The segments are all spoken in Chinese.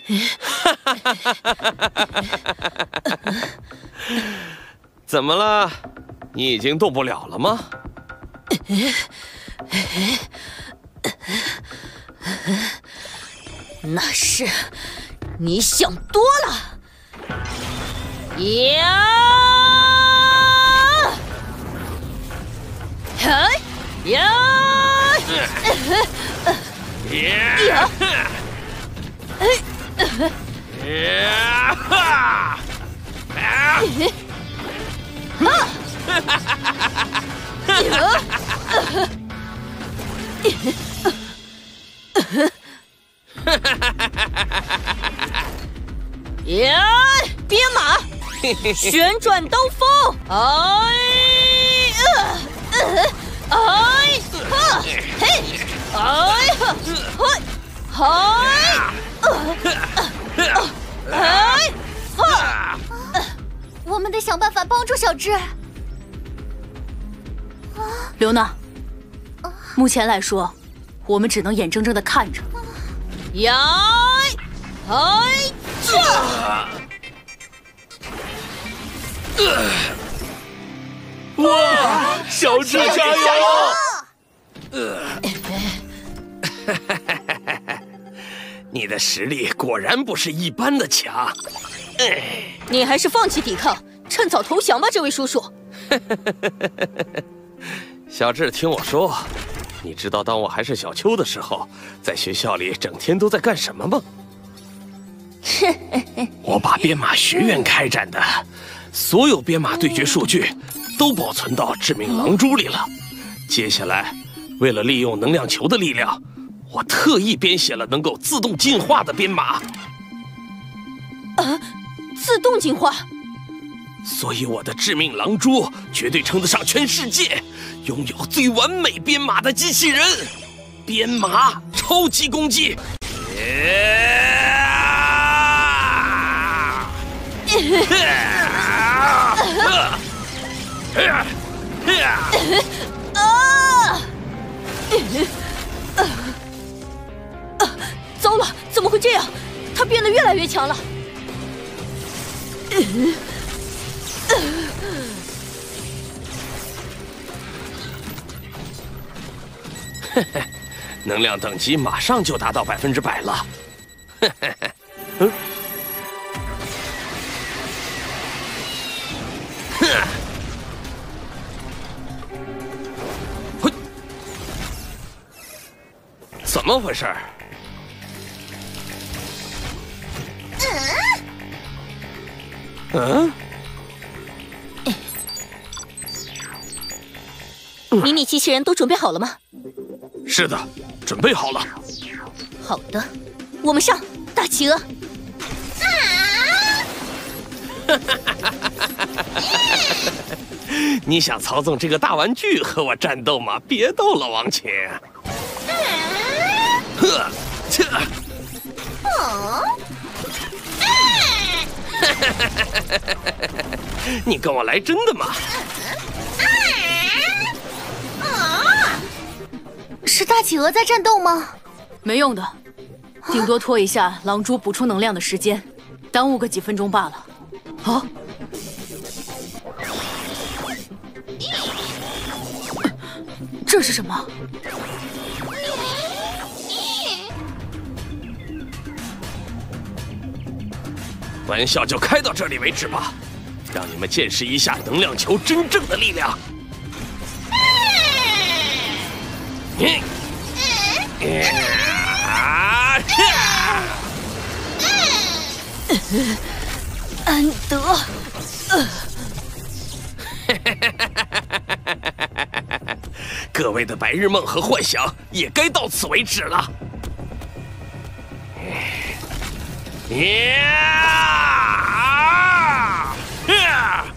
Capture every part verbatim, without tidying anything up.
怎么了？你已经动不了了吗？ 那是你想多了。呀！嗨！呀！ 呀！ 呀！ 呀！哈！啊！ 呀！鞭马，旋转刀锋，哎，呃，哎，哈，嘿，哎，哈，嘿，嗨，呃，哎，哈。 我们得想办法帮助小智。 刘娜，目前来说，我们只能眼睁睁的看着。 呀，哎，呀！ 哇，小智加油！你的实力果然不是一般的强。 你还是放弃抵抗，趁早投降吧，这位叔叔。 小智，听我说，你知道当我还是小秋的时候，在学校里整天都在干什么吗？我把编码学院开展的所有编码对决数据都保存到致命狼蛛里了。接下来，为了利用能量球的力量，我特意编写了能够自动进化的编码。 啊，自动进化？ 所以我的致命狼蛛绝对称得上全世界拥有最完美编码的机器人。编码超级攻击！ 啊！糟了，怎么会这样？他变得越来越强了。 嘿嘿，能量等级马上就达到百分之百了。嘿嘿嘿，嗯，哼，嘿，怎么回事？嗯？ 迷你机器人都准备好了吗？ 是的，准备好了。 好的，我们上，大企鹅。 你想操纵这个大玩具和我战斗吗？别逗了，王琴。呵，切。你跟我来真的吗？ 是大企鹅在战斗吗？ 没用的，顶多拖一下狼蛛补充能量的时间，耽误个几分钟罢了。啊！这是什么？ 玩笑就开到这里为止吧，让你们见识一下能量球真正的力量。嗯，啊！ 安德， 各位的白日梦和幻想也该到此为止了。呀！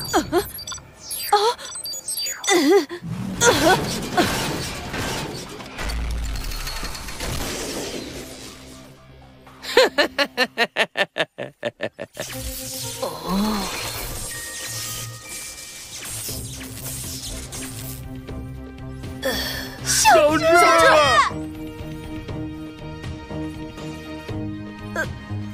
哦， 小智， 呃，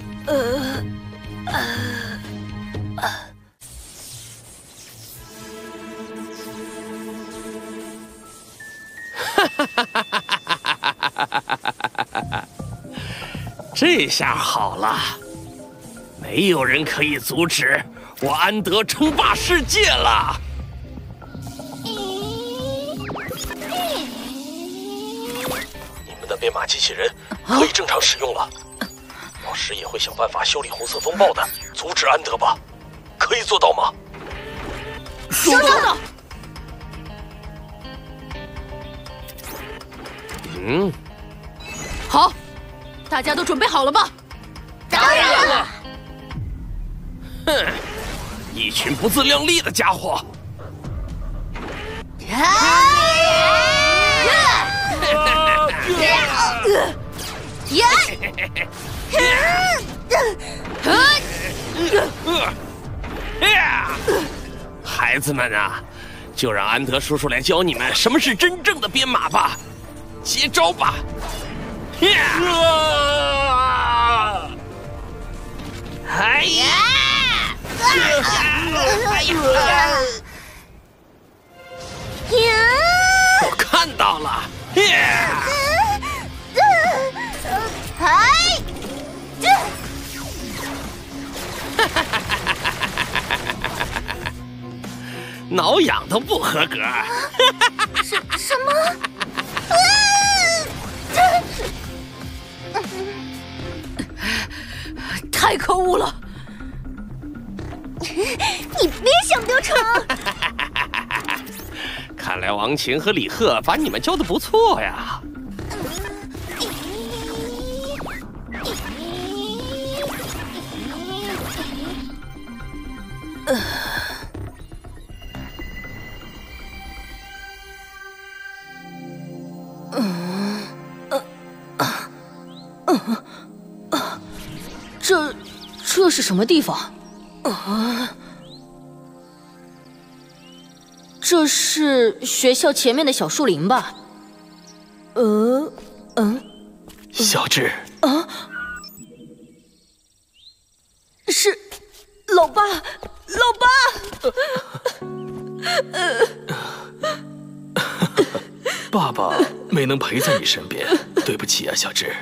这下好了，没有人可以阻止我安德称霸世界了。你们的编码机器人可以正常使用了。老师也会想办法修理红色风暴的，阻止安德吧？可以做到吗？ 收到。 嗯， 好，大家都准备好了吧？ 当然了。 哼，一群不自量力的家伙！孩子们啊，就让安德叔叔来教你们什么是真正的编码吧！接招吧！哎呀！我看到了！挠痒都不合格。 什什么？ 太可恶了！ 你别想得逞！ 看来王晴和李贺把你们教的不错呀。 呃这这是什么地方？啊，这是学校前面的小树林吧？呃，嗯， 小智啊，是老爸，老爸。 爸爸没能陪在你身边，对不起啊，小智。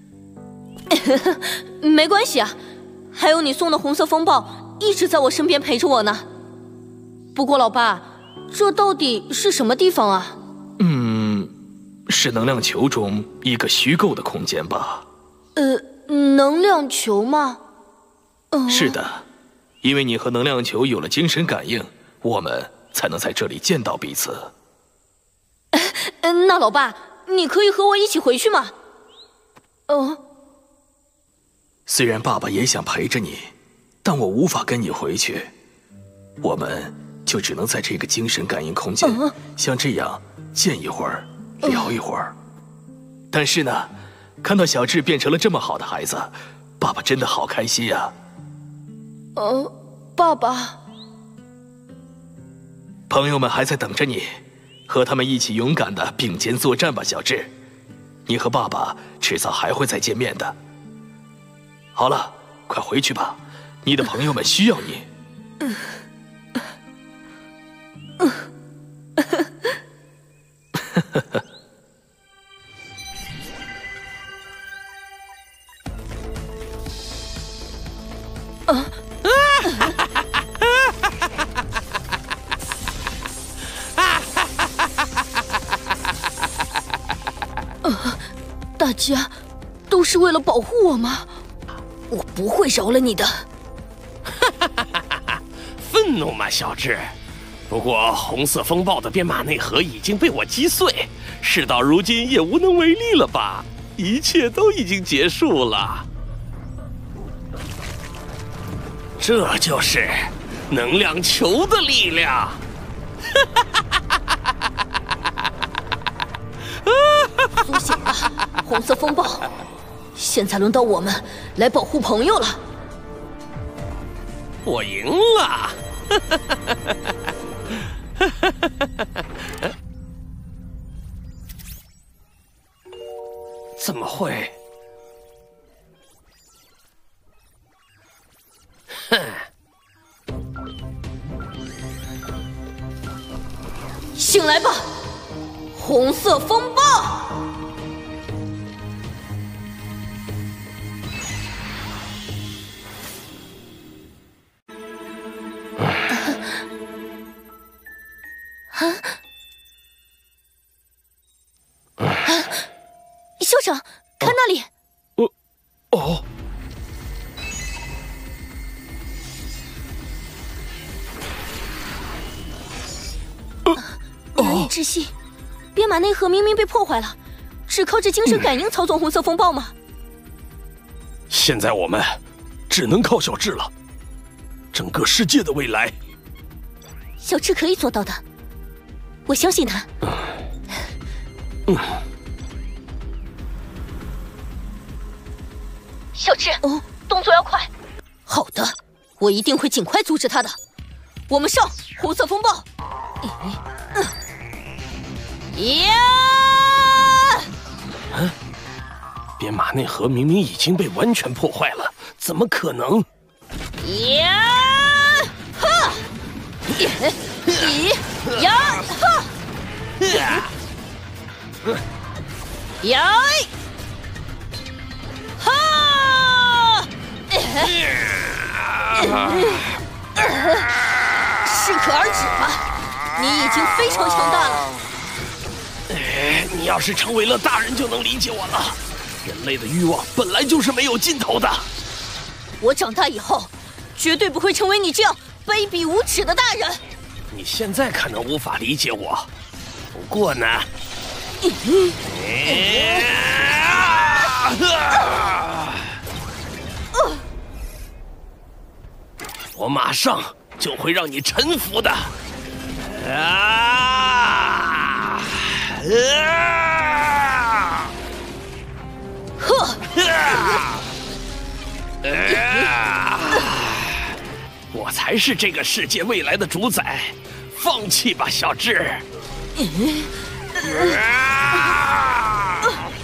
没关系啊，还有你送的红色风暴一直在我身边陪着我呢。不过老爸，这到底是什么地方啊？ 嗯，是能量球中一个虚构的空间吧？ 呃，能量球吗？呃、 是的，因为你和能量球有了精神感应，我们才能在这里见到彼此。 呃、那老爸，你可以和我一起回去吗？哦、呃。 虽然爸爸也想陪着你，但我无法跟你回去，我们就只能在这个精神感应空间，呃、像这样见一会儿，聊一会儿。呃、但是呢，看到小智变成了这么好的孩子，爸爸真的好开心呀！ 呃，爸爸， 朋友们还在等着你，和他们一起勇敢的并肩作战吧，小智。你和爸爸迟早还会再见面的。好了，快回去吧，你的朋友们需要你。嗯嗯啊！啊！大家都是为了保护我吗？我不会饶了你的！ 愤怒吗，小智？不过红色风暴的编码内核已经被我击碎，事到如今也无能为力了吧？一切都已经结束了。这就是能量球的力量！ 苏醒吧，红色风暴！现在轮到我们来保护朋友了。 我赢了！怎么会？哼！ 醒来吧，红色风暴！ 窒息，编码内核明明被破坏了，只靠着精神感应操纵红色风暴吗？ 现在我们只能靠小智了。整个世界的未来， 小智可以做到的，我相信他。 嗯。嗯小智，哦，动作要快。好的，我一定会尽快阻止他的。我们上红色风暴！嗯，呀！ 嗯，编码内核明明已经被完全破坏了，怎么可能？ 呀！哈！咦！呀！哈！呀！哈！适可而止吧，你已经非常强大了。 哎，你要是成为了大人，就能理解我了。人类的欲望本来就是没有尽头的。 我长大以后，绝对不会成为你这样卑鄙无耻的大人。 你现在可能无法理解我，不过呢， 嗯我马上就会让你臣服的。啊！啊！ 呵！ 啊！我才是这个世界未来的主宰，放弃吧，小智。啊！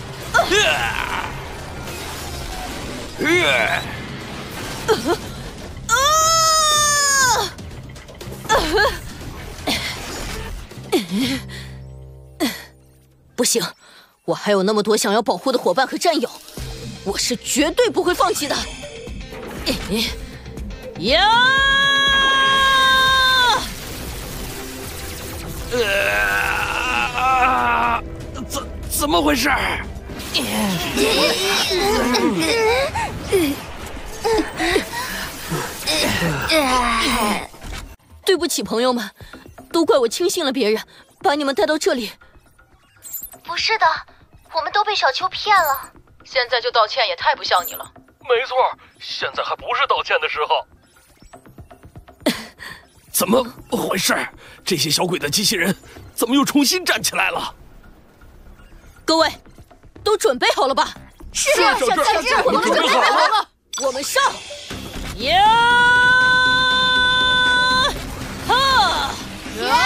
不行，我还有那么多想要保护的伙伴和战友，我是绝对不会放弃的。呀！ 呃，怎怎么回事？ 对不起，朋友们，都怪我轻信了别人，把你们带到这里。 不是的，我们都被小秋骗了。 现在就道歉也太不像你了。 没错，现在还不是道歉的时候。 怎么回事？这些小鬼的机器人怎么又重新站起来了？ 各位，都准备好了吧？ 是，小智， 我们准备好了，我们上！呀！哈！呀！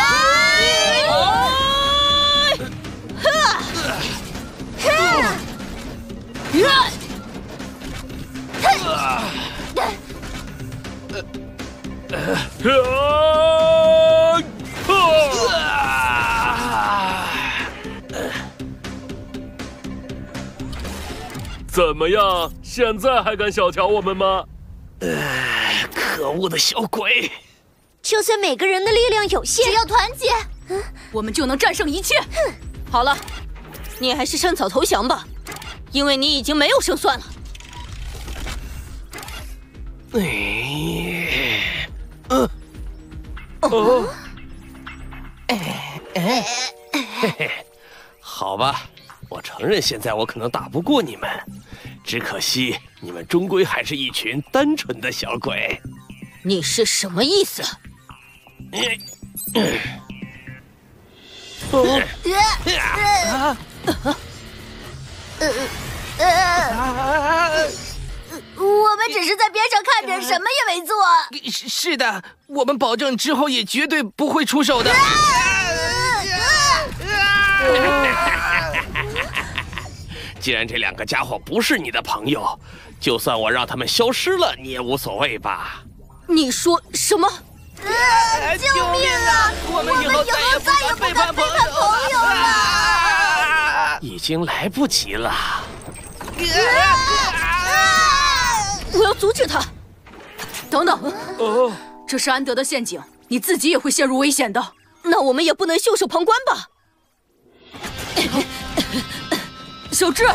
哈！哈！呀！ 怎么样？现在还敢小瞧我们吗？ 呃，可恶的小鬼！ 就算每个人的力量有限，只要团结， 我们就能战胜一切。 好了，你还是趁早投降吧，因为你已经没有胜算了。 哎，嗯，哦，哎哎，嘿嘿，好吧，我承认现在我可能打不过你们，只可惜你们终归还是一群单纯的小鬼。 你是什么意思？ 哦， 呃呃呃，我们只是在边上看着，什么也没做。 是是的，我们保证之后也绝对不会出手的。 既然这两个家伙不是你的朋友，就算我让他们消失了，你也无所谓吧？ 你说什么？ 呃，救命啊！ 我们以后再也再也不敢背叛朋友了。 已经来不及了。 我要阻止他！ 等等，哦，这是安德的陷阱，你自己也会陷入危险的。 那我们也不能袖手旁观吧？ 小智，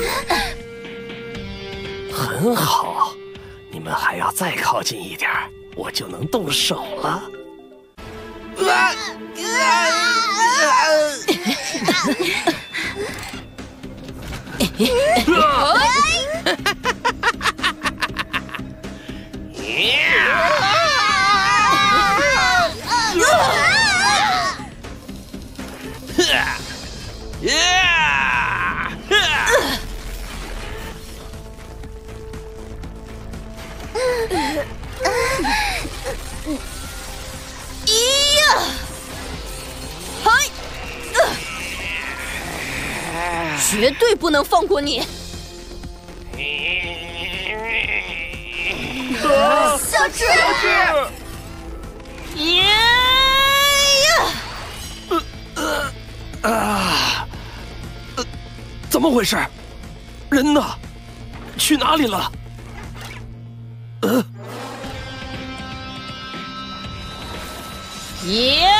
很好，你们还要再靠近一点， 我就能动手了。 啊啊咦呀！嗨！绝对不能放过你！ 小智， 耶呀！ 啊！呃，怎么回事？人呢？去哪里了？呃， 耶！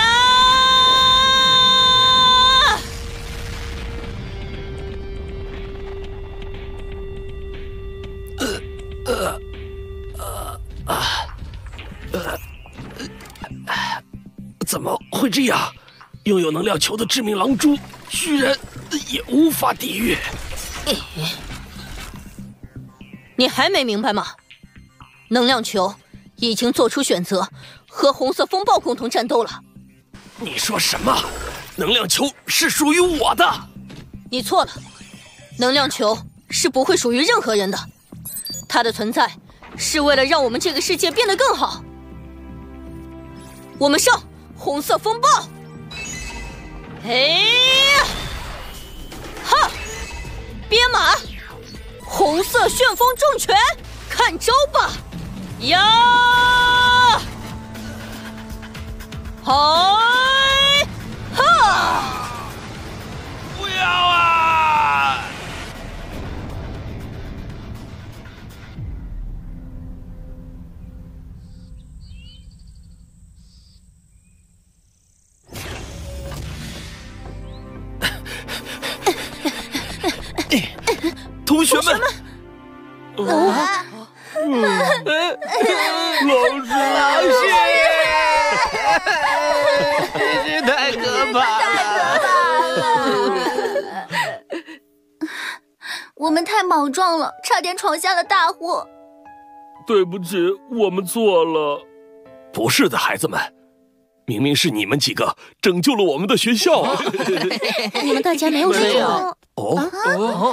怎么会这样？拥有能量球的致命狼蛛，居然也无法抵御。 你还没明白吗？能量球已经做出选择，和红色风暴共同战斗了。 你说什么？能量球是属于我的？ 你错了，能量球是不会属于任何人的，它的存在是为了让我们这个世界变得更好。我们上红色风暴！哎呀！哈！编码！红色旋风重拳，看招吧！呀！嗨！哈！ 不要啊！同学们， 啊， 老师， 老师，真是太可怕了！ 我们太莽撞了，差点闯下了大祸。 对不起，我们错了。 不是的，孩子们，明明是你们几个拯救了我们的学校啊！ 你们大家没有说这话。 哦哦，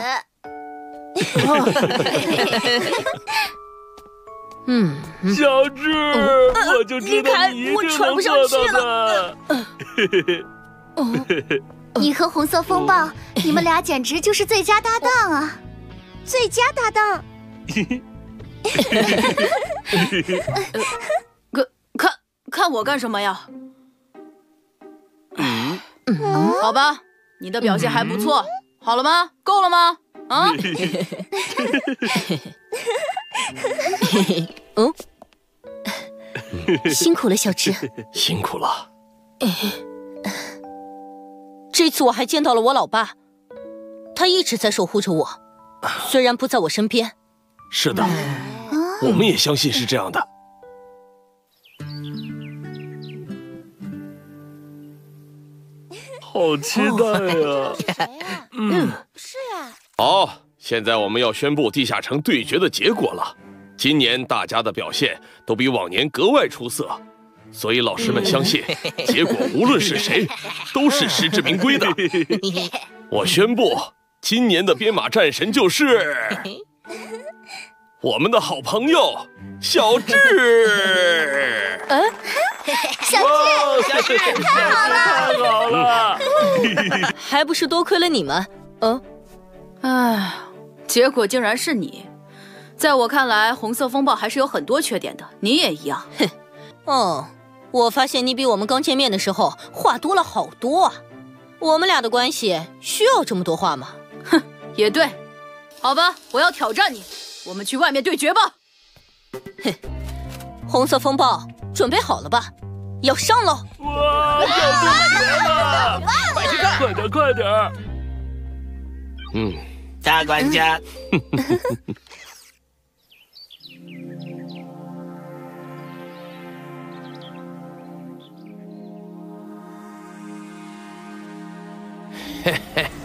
嗯， 小智，我就知道你一定能做到的。 你和红色风暴，你们俩简直就是最佳搭档啊！最佳搭档。 看看看我干什么呀？ 嗯， 好吧，你的表现还不错，好了吗？够了吗？啊？ 嗯，辛苦了，小智。 辛苦了。 这次我还见到了我老爸，他一直在守护着我，虽然不在我身边。 是的，我们也相信是这样的。 好期待呀！ 嗯， 是啊。 好，现在我们要宣布地下城对决的结果了。今年大家的表现都比往年格外出色，所以老师们相信，结果无论是谁，都是实至名归的。我宣布，今年的编码战神就是我们的好朋友小智。 嗯， 小智， 小智，太好了，太好了！ 还不是多亏了你们。嗯， 唉，结果竟然是你。在我看来，红色风暴还是有很多缺点的，你也一样。 哼，哦，我发现你比我们刚见面的时候话多了好多啊。我们俩的关系需要这么多话吗？ 哼，也对。好吧，我要挑战你，我们去外面对决吧。 哼，红色风暴准备好了吧？要上喽！ 哇，要对决了！ 快去看， 快点，快点！ 嗯， 大管家。 嘿嘿